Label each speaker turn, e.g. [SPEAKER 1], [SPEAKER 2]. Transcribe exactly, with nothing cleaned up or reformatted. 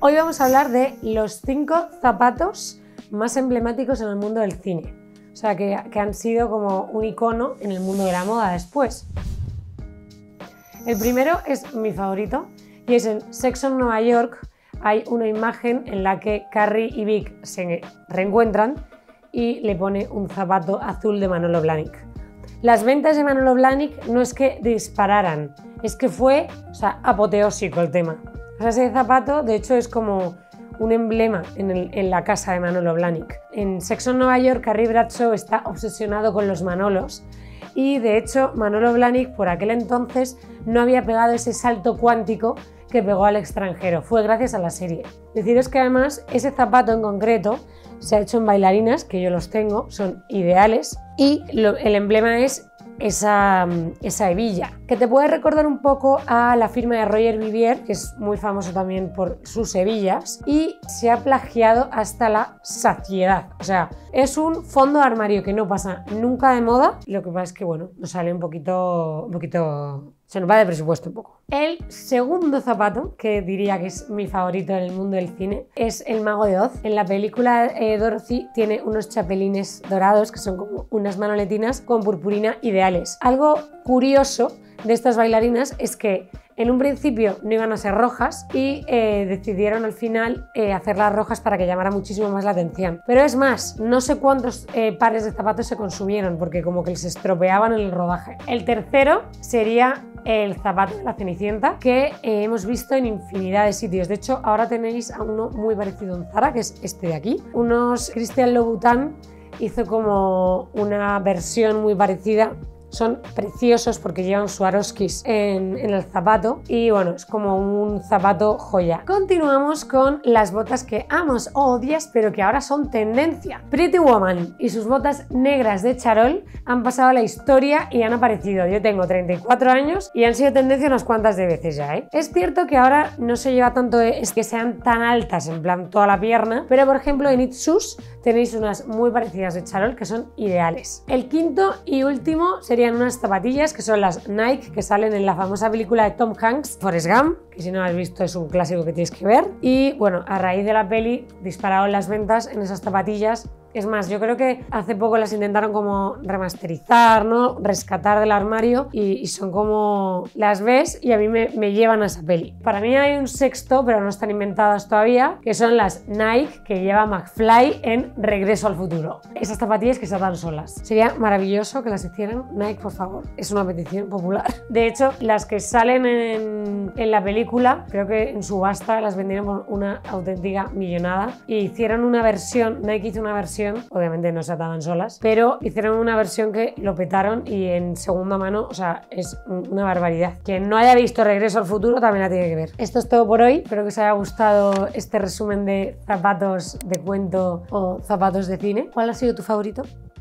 [SPEAKER 1] Hoy vamos a hablar de los cinco zapatos más emblemáticos en el mundo del cine. O sea, que, que han sido como un icono en el mundo de la moda después. El primero es mi favorito y es en Sexo en Nueva York. Hay una imagen en la que Carrie y Vic se reencuentran y le pone un zapato azul de Manolo Blahnik. Las ventas de Manolo Blahnik no es que dispararan, es que fue, o sea, apoteósico el tema. O sea, ese zapato, de hecho, es como un emblema en, el, en la casa de Manolo Blahnik. En Sexo en Nueva York, Carrie Bradshaw está obsesionado con los Manolos y, de hecho, Manolo Blahnik por aquel entonces no había pegado ese salto cuántico que pegó al extranjero. Fue gracias a la serie. Deciros que además ese zapato en concreto se ha hecho en bailarinas, que yo los tengo, son ideales, y lo, el emblema es esa, esa hebilla, que te puede recordar un poco a la firma de Roger Vivier, que es muy famoso también por sus hebillas, y se ha plagiado hasta la saciedad. O sea, es un fondo de armario que no pasa nunca de moda, lo que pasa es que, bueno, nos sale un poquito, un poquito... se nos va de presupuesto un poco. El segundo zapato, que diría que es mi favorito en el mundo del cine, es el Mago de Oz. En la película eh, Dorothy tiene unos chapelines dorados que son como unas manoletinas con purpurina ideales. Algo curioso de estas bailarinas es que en un principio no iban a ser rojas y eh, decidieron al final eh, hacerlas rojas para que llamara muchísimo más la atención. Pero es más, no sé cuántos eh, pares de zapatos se consumieron porque como que les estropeaban en el rodaje. El tercero sería el zapato de la Cenicienta, que eh, hemos visto en infinidad de sitios. De hecho, ahora tenéis a uno muy parecido en Zara, que es este de aquí. Unos Christian Louboutin hizo como una versión muy parecida. Son preciosos porque llevan Swarovskis en, en el zapato y bueno, es como un zapato joya. Continuamos con las botas que amas o odias pero que ahora son tendencia. Pretty Woman y sus botas negras de charol han pasado a la historia y han aparecido. Yo tengo treinta y cuatro años y han sido tendencia unas cuantas de veces ya, ¿eh? Es cierto que ahora no se lleva tanto es que sean tan altas en plan toda la pierna, pero por ejemplo en It Shoes tenéis unas muy parecidas de charol que son ideales. El quinto y último sería unas zapatillas que son las Nike que salen en la famosa película de Tom Hanks, Forrest Gump, que si no lo has visto es un clásico que tienes que ver. Y bueno, a raíz de la peli dispararon las ventas en esas zapatillas. Es más, yo creo que hace poco las intentaron como remasterizar, ¿no? Rescatar del armario y, y son como... las ves y a mí me, me llevan a esa peli. Para mí hay un sexto, pero no están inventadas todavía, que son las Nike que lleva McFly en Regreso al Futuro. Esas zapatillas que se atan solas. Sería maravilloso que las hicieran Nike, por favor. Es una petición popular. De hecho, las que salen en, en la película, creo que en subasta las vendieron por una auténtica millonada y hicieron una versión, Nike hizo una versión, obviamente no se ataban solas, pero hicieron una versión que lo petaron y en segunda mano, o sea, es una barbaridad. Quien no haya visto Regreso al Futuro también la tiene que ver. Esto es todo por hoy, espero que os haya gustado este resumen de zapatos de cuento o zapatos de cine. ¿Cuál ha sido tu favorito?